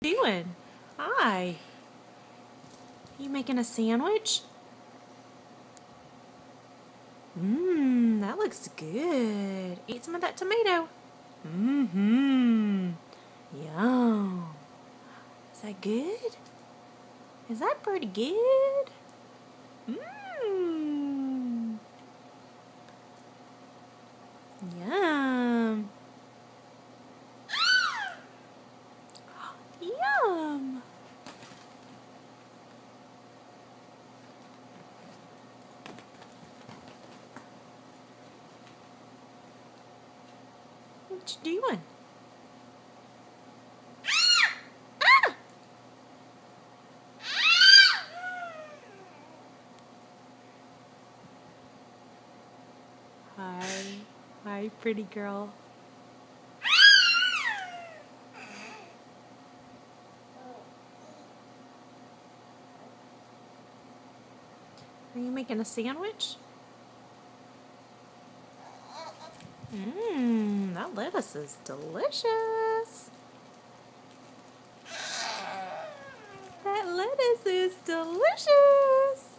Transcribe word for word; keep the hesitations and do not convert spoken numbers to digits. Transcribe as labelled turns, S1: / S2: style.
S1: Doing? Hi. You making a sandwich? Mmm, that looks good. Eat some of that tomato. Mmm. Yum. Is that good? Is that pretty good? Mmm. Yum. Yum. What you doing? Ah! Hi. Hi, pretty girl. Are you making a sandwich? Mmm, that lettuce is delicious. That lettuce is delicious.